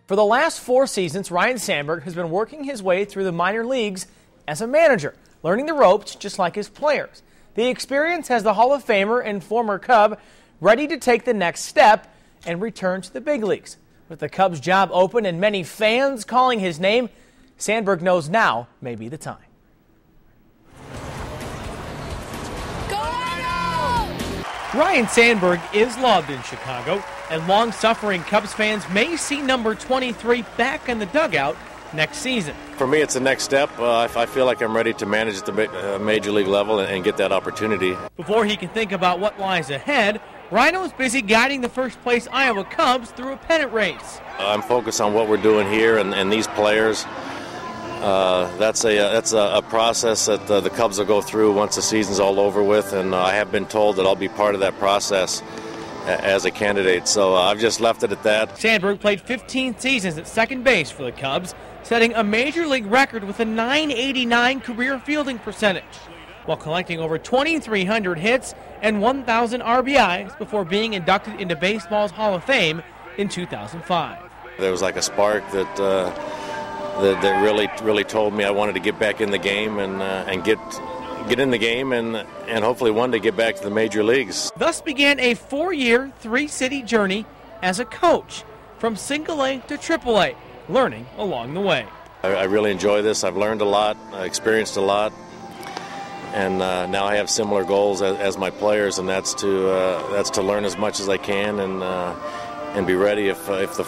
For the last 4 seasons, Ryne Sandberg has been working his way through the minor leagues as a manager, learning the ropes just like his players. The experience has the Hall of Famer and former Cub ready to take the next step and return to the big leagues. With the Cubs' job open and many fans calling his name, Sandberg knows now may be the time. Ryne Sandberg is loved in Chicago, and long-suffering Cubs fans may see number 23 back in the dugout next season. For me, it's the next step. I feel like I'm ready to manage at the major league level and get that opportunity. Before he can think about what lies ahead, Ryne is busy guiding the first-place Iowa Cubs through a pennant race. I'm focused on what we're doing here and these players. That's a process that the Cubs will go through once the season's all over with, and I have been told that I'll be part of that process as a candidate, so I've just left it at that. Sandberg played 15 seasons at second base for the Cubs, setting a major league record with a .989 career fielding percentage, while collecting over 2,300 hits and 1,000 RBIs before being inducted into baseball's Hall of Fame in 2005. There was like a spark that really told me I wanted to get back in the game and get in the game and hopefully one day get back to the major leagues. Thus began a 4-year, 3-city journey as a coach, from single-A to triple-A, learning along the way. I really enjoy this. I've learned a lot, experienced a lot, and now I have similar goals as my players, and that's to learn as much as I can and be ready if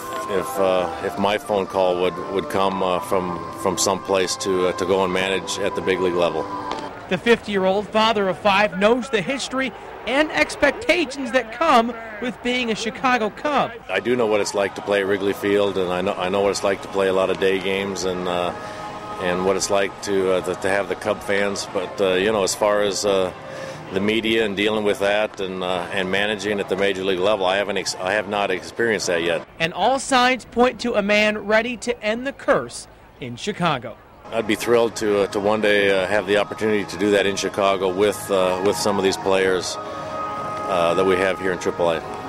my phone call would come from someplace to go and manage at the big league level. The 50-year-old father of 5 knows the history and expectations that come with being a Chicago Cub. I do know what it's like to play at Wrigley Field, and I know what it's like to play a lot of day games and what it's like to have the Cub fans. But as far as the media and dealing with that and managing at the major league level, I have not experienced that yet. And all signs point to a man ready to end the curse in Chicago. I'd be thrilled to one day have the opportunity to do that in Chicago with some of these players that we have here in AAA.